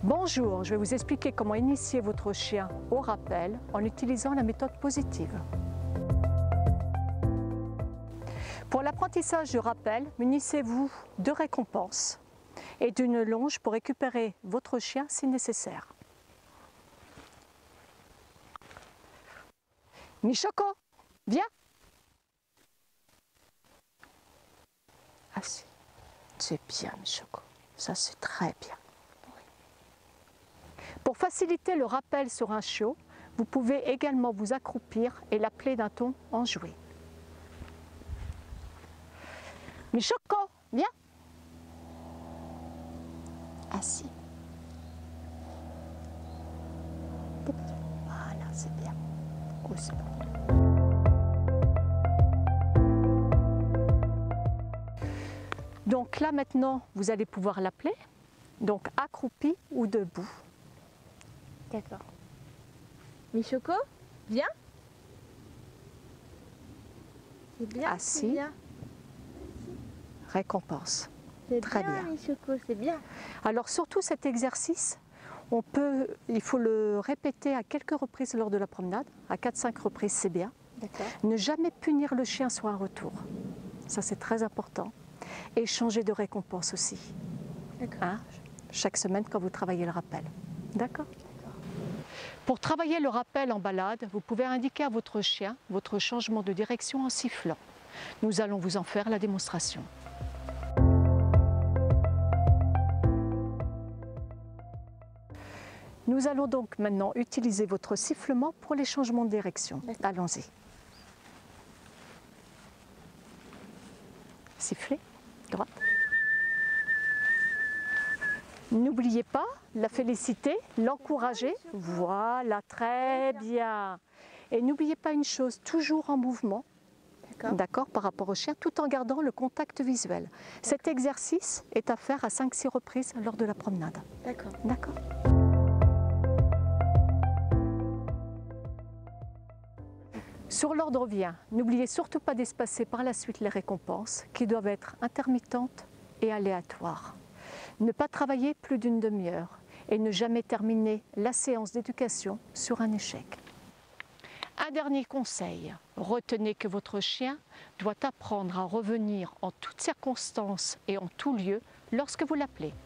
Bonjour, je vais vous expliquer comment initier votre chien au rappel en utilisant la méthode positive. Pour l'apprentissage du rappel, munissez-vous de récompenses et d'une longe pour récupérer votre chien si nécessaire. Michoko, viens! Assis. C'est bien, Michoko. Ça, c'est très bien. Pour faciliter le rappel sur un chiot, vous pouvez également vous accroupir et l'appeler d'un ton enjoué. Michoko, viens! Assis. Voilà, c'est bien. Doucement. Donc là maintenant, vous allez pouvoir l'appeler, donc accroupi ou debout. D'accord. Michoko, viens. C'est bien. Assis. Bien. Récompense. C'est Très bien, bien. Michoko, c'est bien. Alors surtout cet exercice, il faut le répéter à quelques reprises lors de la promenade, à 4-5 reprises c'est bien. D'accord. Ne jamais punir le chien sur un retour, ça c'est très important. Et changer de récompense aussi, D'accord. hein, chaque semaine quand vous travaillez le rappel. D'accord ? Pour travailler le rappel en balade, vous pouvez indiquer à votre chien votre changement de direction en sifflant. Nous allons vous en faire la démonstration. Nous allons donc maintenant utiliser votre sifflement pour les changements de direction. Allons-y. Sifflez, droite. N'oubliez pas la féliciter, l'encourager. Voilà, très bien. Et n'oubliez pas une chose, toujours en mouvement, d'accord, par rapport au chien, tout en gardant le contact visuel. Cet exercice est à faire à 5-6 reprises lors de la promenade. D'accord. D'accord. Sur l'ordre vient, n'oubliez surtout pas d'espacer par la suite les récompenses qui doivent être intermittentes et aléatoires. Ne pas travailler plus d'une demi-heure et ne jamais terminer la séance d'éducation sur un échec. Un dernier conseil, retenez que votre chien doit apprendre à revenir en toutes circonstances et en tout lieu lorsque vous l'appelez.